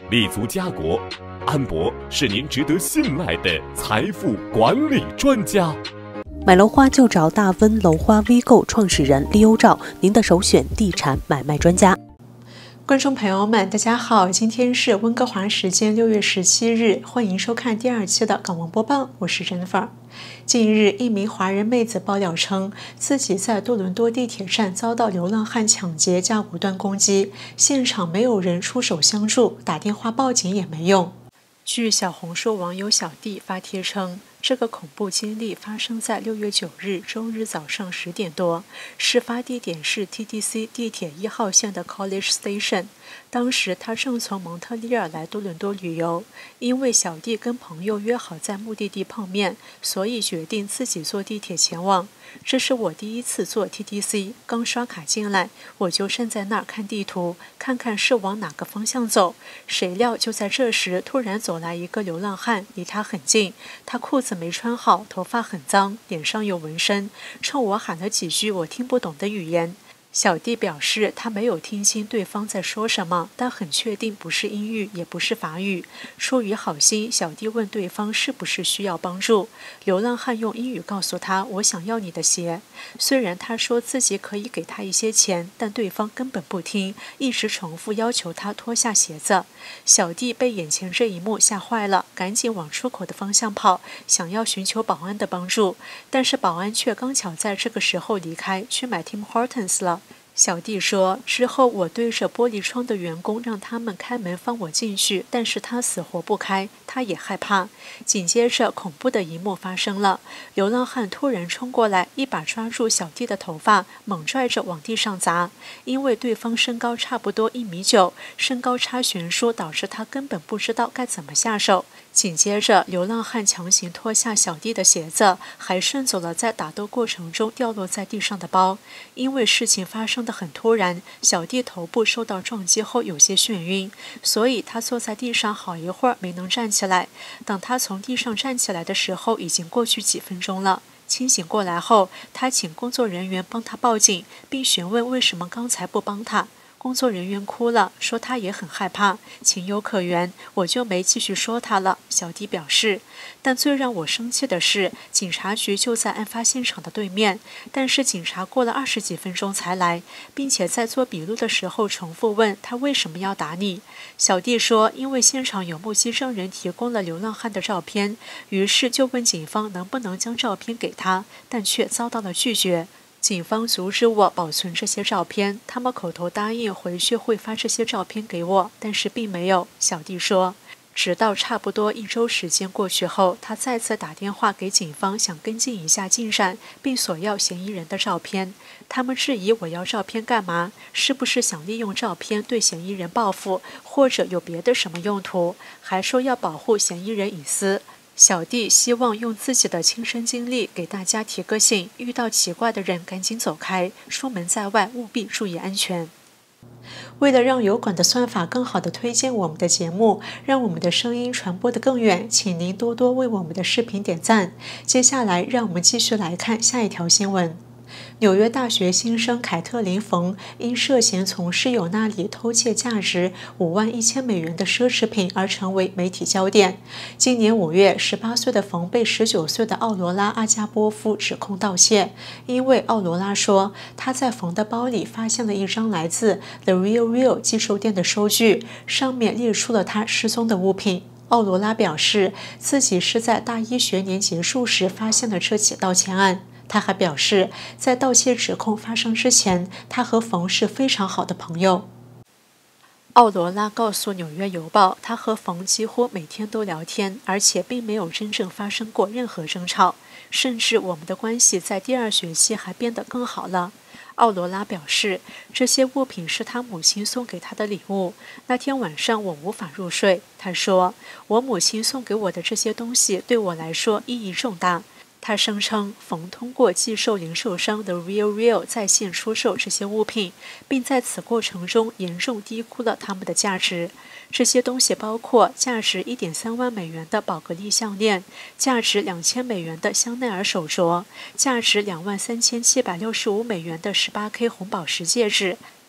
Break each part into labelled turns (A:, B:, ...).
A: 立足家国，安博是您值得信赖的财富管理专家。
B: 买楼花就找大温楼花微购创始人利欧照，您的首选地产买卖专家。
C: 观众朋友们，大家好，今天是温哥华时间6月17日，欢迎收看第2期的港闻播报，我是 Jennifer。近日，一名华人妹子爆料称，自己在多伦多地铁站遭到流浪汉抢劫加无端攻击，现场没有人出手相助，打电话报警也没用。据小红书网友小弟发帖称，这个恐怖经历发生在6月9日周日早上10点多，事发地点是 TTC 地铁1号线的 College Station。当时他正从蒙特利尔来多伦多旅游，因为小弟跟朋友约好在目的地碰面，所以决定自己坐地铁前往。这是我第一次坐 TTC， 刚刷卡进来，我就站在那儿看地图，看看是往哪个方向走。谁料就在这时，突然走来一个流浪汉，离他很近，他裤子没穿好，头发很脏，脸上有纹身，冲我喊了几句我听不懂的语言。小弟表示他没有听清对方在说什么，但很确定不是英语，也不是法语。出于好心，小弟问对方是不是需要帮助。流浪汉用英语告诉他：“我想要你的鞋。”虽然他说自己可以给他一些钱，但对方根本不听，一直重复要求他脱下鞋子。小弟被眼前这一幕吓坏了，赶紧往出口的方向跑，想要寻求保安的帮助，但是保安却刚巧在这个时候离开，去买 Tim Hortons 了。小弟说，之后我对着玻璃窗的员工让他们开门放我进去，但是他死活不开，他也害怕。紧接着恐怖的一幕发生了，流浪汉突然冲过来，一把抓住小弟的头发，猛拽着往地上砸。因为对方身高差不多1.9米，身高差悬殊导致他根本不知道该怎么下手。紧接着，流浪汉强行脱下小弟的鞋子，还顺走了在打斗过程中掉落在地上的包。因为事情发生得很突然，小弟头部受到撞击后有些眩晕，所以他坐在地上好一会儿没能站起来。等他从地上站起来的时候，已经过去几分钟了。清醒过来后，他请工作人员帮他报警，并询问为什么刚才不帮他。工作人员哭了，说他也很害怕，情有可原，我就没继续说他了。小弟表示，但最让我生气的是，警察局就在案发现场的对面，但是警察过了20几分钟才来，并且在做笔录的时候重复问他为什么要打你。小弟说，因为现场有目击证人提供了流浪汉的照片，于是就问警方能不能将照片给他，但却遭到了拒绝。警方阻止我保存这些照片，他们口头答应回去会发这些照片给我，但是并没有。小弟说，直到差不多1周时间过去后，他再次打电话给警方，想跟进一下进展，并索要嫌疑人的照片。他们质疑我要照片干嘛？是不是想利用照片对嫌疑人报复，或者有别的什么用途？还说要保护嫌疑人隐私。小弟希望用自己的亲身经历给大家提个醒，遇到奇怪的人赶紧走开，出门在外务必注意安全。为了让油管的算法更好地推荐我们的节目，让我们的声音传播得更远，请您多多为我们的视频点赞。接下来让我们继续来看下一条新闻。纽约大学新生凯特琳·冯因涉嫌从室友那里偷窃价值$51,000的奢侈品而成为媒体焦点。今年5月，18岁的冯被19岁的奥罗拉·阿加波夫指控盗窃，因为奥罗拉说他在冯的包里发现了一张来自 The RealReal 寄售店的收据，上面列出了他失踪的物品。奥罗拉表示自己是在大1学年结束时发现了这起盗窃案。他还表示，在盗窃指控发生之前，他和冯是非常好的朋友。奥罗拉告诉《纽约邮报》，他和冯几乎每天都聊天，而且并没有真正发生过任何争吵，甚至我们的关系在第2学期还变得更好了。奥罗拉表示，这些物品是他母亲送给他的礼物。那天晚上我无法入睡。他说，我母亲送给我的这些东西对我来说意义重大。他声称，冯通过寄售零售商的 RealReal 在线出售这些物品，并在此过程中严重低估了它们的价值。这些东西包括价值1.3万美元的宝格丽项链，价值2000美元的香奈儿手镯，价值23765美元的18K 红宝石戒指，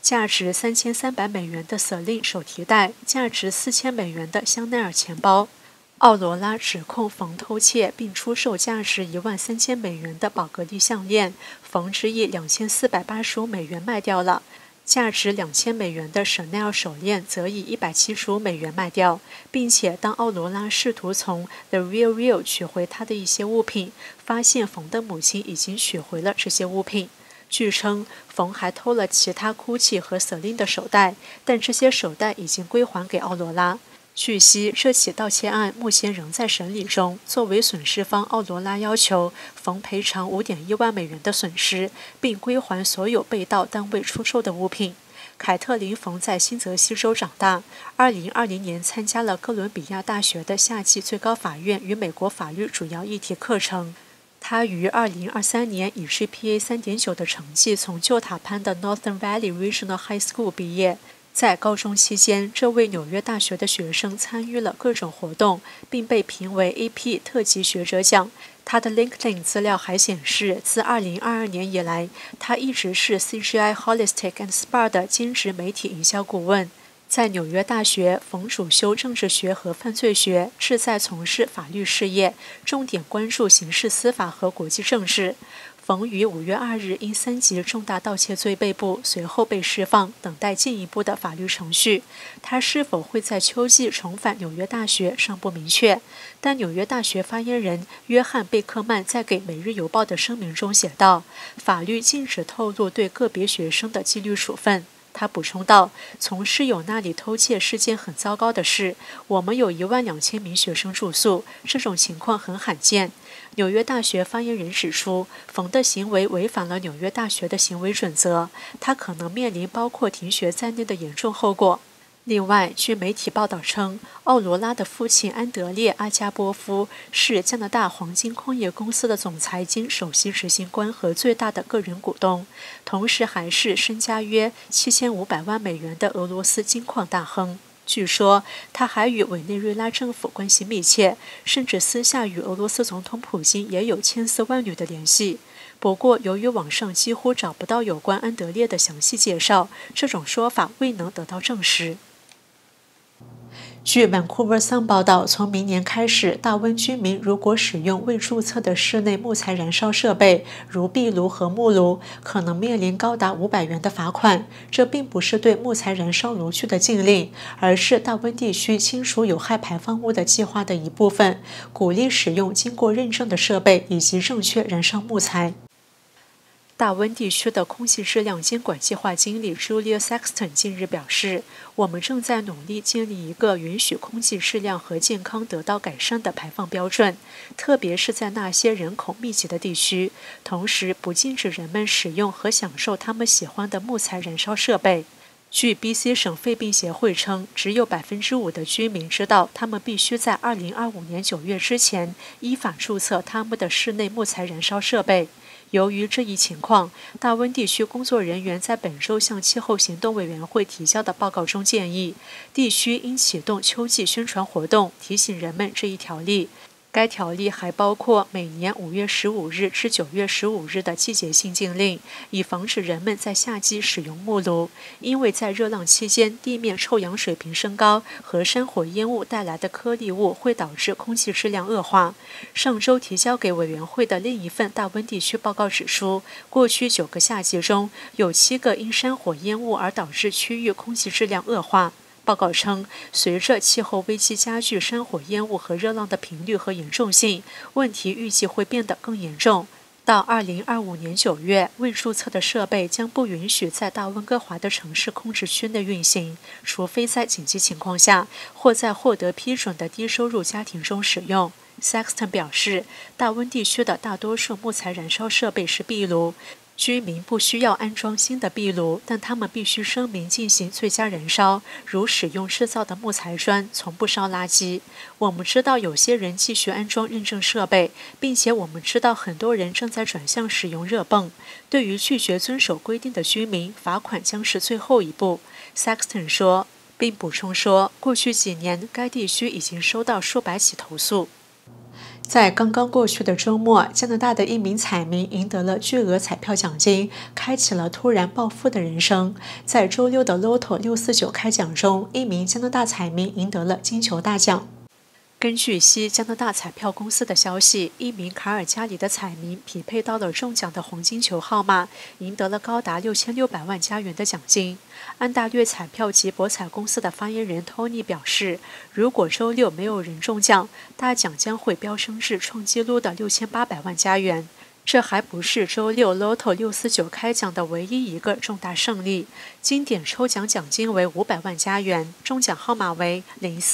C: 价值$3300的Celine手提袋，价值$4000的香奈儿钱包。奥罗拉指控冯偷窃并出售价值$13000的宝格丽项链，冯只以$2485卖掉了。价值$2000的Chanel手链则以$175卖掉，并且当奥罗拉试图从 The Real Real 取回他的一些物品，发现冯的母亲已经取回了这些物品。据称，冯还偷了其他 Gucci 和 Celine 的手袋，但这些手袋已经归还给奥罗拉。据悉，这起盗窃案目前仍在审理中。作为损失方，奥罗拉要求冯赔偿$5.1万的损失，并归还所有被盗单位出售的物品。凯特琳·冯在新泽西州长大，2020年参加了哥伦比亚大学的夏季最高法院与美国法律主要议题课程。他于2023年以 GPA 3.9的成绩从旧塔潘的 Northern Valley Regional High School 毕业。在高中期间，这位纽约大学的学生参与了各种活动，并被评为 AP 特级学者奖。他的 LinkedIn 资料还显示，自2022年以来，他一直是 CGI Holistic and Spa 的兼职媒体营销顾问。在纽约大学，冯主修政治学和犯罪学，志在从事法律事业，重点关注刑事司法和国际政治。冯于5月2日因3级重大盗窃罪被捕，随后被释放，等待进一步的法律程序。他是否会在秋季重返纽约大学尚不明确，但纽约大学发言人约翰·贝克曼在给《每日邮报》的声明中写道：“法律禁止透露对个别学生的纪律处分。”他补充道：“从室友那里偷窃是件很糟糕的事。我们有12000名学生住宿，这种情况很罕见。”纽约大学发言人指出，冯的行为违反了纽约大学的行为准则，他可能面临包括停学在内的严重后果。另外，据媒体报道称，奥罗拉的父亲安德烈·阿加波夫是加拿大黄金矿业公司的总裁兼首席执行官和最大的个人股东，同时还是身家约$7500万的俄罗斯金矿大亨。据说，他还与委内瑞拉政府关系密切，甚至私下与俄罗斯总统普京也有千丝万缕的联系。不过，由于网上几乎找不到有关安德烈的详细介绍，这种说法未能得到证实。据 Vancouver Sun 报道，从明年开始，大温居民如果使用未注册的室内木材燃烧设备，如壁炉和木炉，可能面临高达$500的罚款。这并不是对木材燃烧炉具的禁令，而是大温地区清除有害排放物的计划的一部分，鼓励使用经过认证的设备以及正确燃烧木材。大温地区的空气质量监管计划经理 Julia Sexton 近日表示，我们正在努力建立一个允许空气质量和健康得到改善的排放标准，特别是在那些人口密集的地区，同时不禁止人们使用和享受他们喜欢的木材燃烧设备。据 BC 省肺病协会称，只有5%的居民知道他们必须在2025年9月之前依法注册他们的室内木材燃烧设备。由于这一情况，大温地区工作人员在本周向气候行动委员会提交的报告中建议，地区应启动秋季宣传活动，提醒人们这一条例。该条例还包括每年5月15日至9月15日的季节性禁令，以防止人们在夏季使用木炉，因为在热浪期间，地面臭氧水平升高和山火烟雾带来的颗粒物会导致空气质量恶化。上周提交给委员会的另一份大温地区报告指出，过去9个夏季中，有7个因山火烟雾而导致区域空气质量恶化。报告称，随着气候危机加剧，山火烟雾和热浪的频率和严重性，问题预计会变得更严重。到2025年9月，未注册的设备将不允许在大温哥华的城市控制区内运行，除非在紧急情况下或在获得批准的低收入家庭中使用。Sexton 表示，大温地区的大多数木材燃烧设备是壁炉。居民不需要安装新的壁炉，但他们必须声明进行最佳燃烧，如使用制造的木材砖，从不烧垃圾。我们知道有些人继续安装认证设备，并且我们知道很多人正在转向使用热泵。对于拒绝遵守规定的居民，罚款将是最后一步。Sexton 说，并补充说，过去几年该地区已经收到数百起投诉。 在刚刚过去的周末，加拿大的一名彩民赢得了巨额彩票奖金，开启了突然暴富的人生。在周六的 Lotto 649开奖中，一名加拿大彩民赢得了金球大奖。根据西加拿大彩票公司的消息，一名卡尔加里的彩民匹配到了中奖的黄金球号码，赢得了高达6600万加元的奖金。安大略彩票及博彩公司的发言人 Tony 表示，如果周六没有人中奖，大奖将会飙升至创纪录的6800万加元。这还不是周六 Lotto 649开奖的唯一一个重大胜利。经典抽奖奖金为500万加元，中奖号码为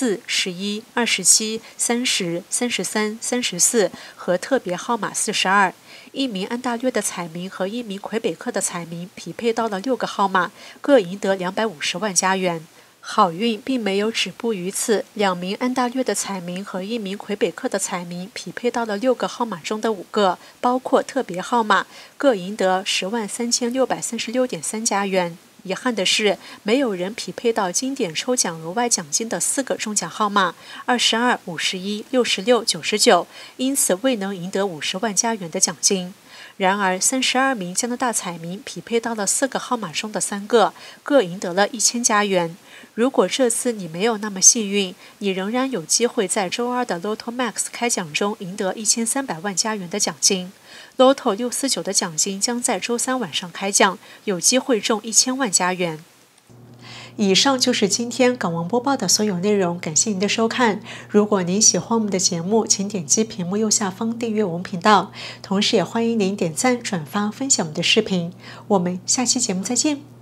C: 04、11、27、30、33、34和特别号码42。一名安大略的彩民和一名魁北克的彩民匹配到了6个号码，各赢得250万加元。好运并没有止步于此，两名安大略的彩民和一名魁北克的彩民匹配到了6个号码中的5个，包括特别号码，各赢得103636.3加元。遗憾的是，没有人匹配到经典抽奖额外奖金的4个中奖号码22、51、66、99，因此未能赢得50万加元的奖金。然而，32名加拿大彩民匹配到了4个号码中的3个，各赢得了1000加元。如果这次你没有那么幸运，你仍然有机会在周二的 Lotto Max 开奖中赢得1300万加元的奖金。Lotto 649的奖金将在周三晚上开奖，有机会中1000万加元。以上就是今天港闻播报的所有内容，感谢您的收看。如果您喜欢我们的节目，请点击屏幕右下方订阅我们频道，同时也欢迎您点赞、转发、分享我们的视频。我们下期节目再见。